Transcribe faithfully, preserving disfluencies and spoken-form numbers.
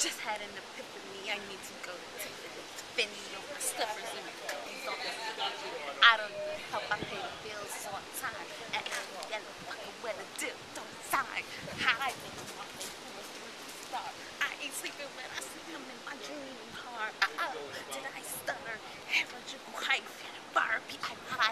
Just had an epiphany. I need to go to Tiffany. Spending all my stuffers and cookies on this. I don't need help. I pay the bills on time. And I don't get a fucking where the deal don't sign. High nigga, my face full of three star. I ain't sleeping when I see him in my dream car. Uh oh, did I stutter? Have a jiggle hype. Barbie, I